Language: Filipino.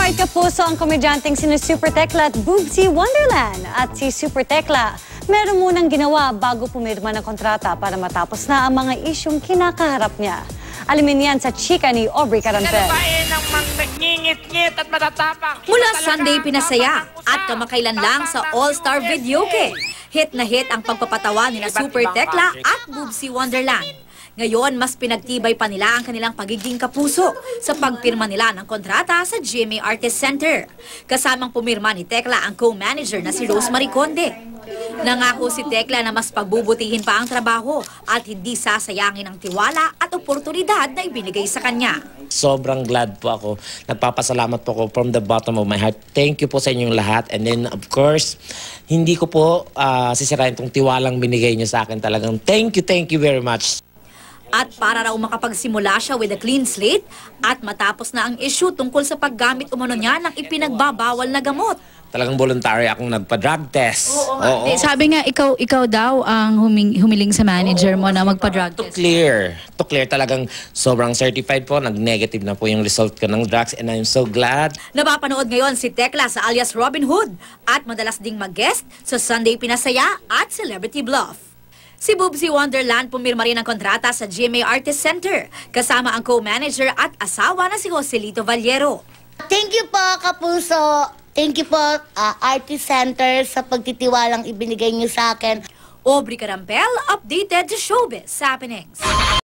May kapuso ang komedyanteng sina Super Tekla at Boobsy Wonderland. At si Super Tekla, meron munang ginawa bago pumirma ng kontrata para matapos na ang mga isyong kinakaharap niya. Alamin yan sa chika ni Aubrey Carampel. Mula Sunday pinasaya at kamakailan lang sa All-Star Videoke. Hit na hit ang pagpapatawa nila Super Tekla at Boobsy Wonderland. Ngayon, mas pinagtibay pa nila ang kanilang pagiging kapuso sa pagpirma nila ng kontrata sa GMA Artist Center. Kasamang pumirma ni Tekla ang co-manager na si Rosemary Conde. Nangako si Tekla na mas pagbubutihin pa ang trabaho at hindi sasayangin ang tiwala at oportunidad na ibinigay sa kanya. Sobrang glad po ako. Nagpapasalamat po ako from the bottom of my heart. Thank you po sa inyong lahat. And then, of course, hindi ko po sisirain itong tiwalang binigay niyo sa akin talagang. Thank you very much. At para raw makapagsimula siya with a clean slate at matapos na ang issue tungkol sa paggamit umano niya ng ipinagbabawal na gamot. Talagang voluntary akong nagpa-drug test. Oo. Sabi nga, ikaw daw ang humiling sa manager mo na magpa-drug test. To clear talagang sobrang certified po. Nag-negative na po yung result ko ng drugs and I'm so glad. Napapanood ngayon si Tekla sa alias Robin Hood at madalas ding mag-guest sa Sunday Pinasaya at Celebrity Bluff. Si Boobsy Wonderland pumirma rin ang kontrata sa GMA Artist Center kasama ang co-manager at asawa na si Joselito Vallero. Thank you po, kapuso. Thank you po, Artist Center, sa pagtitiwalang ibinigay niyo sa akin. Aubrey Carampel, updated to Showbiz Happenings.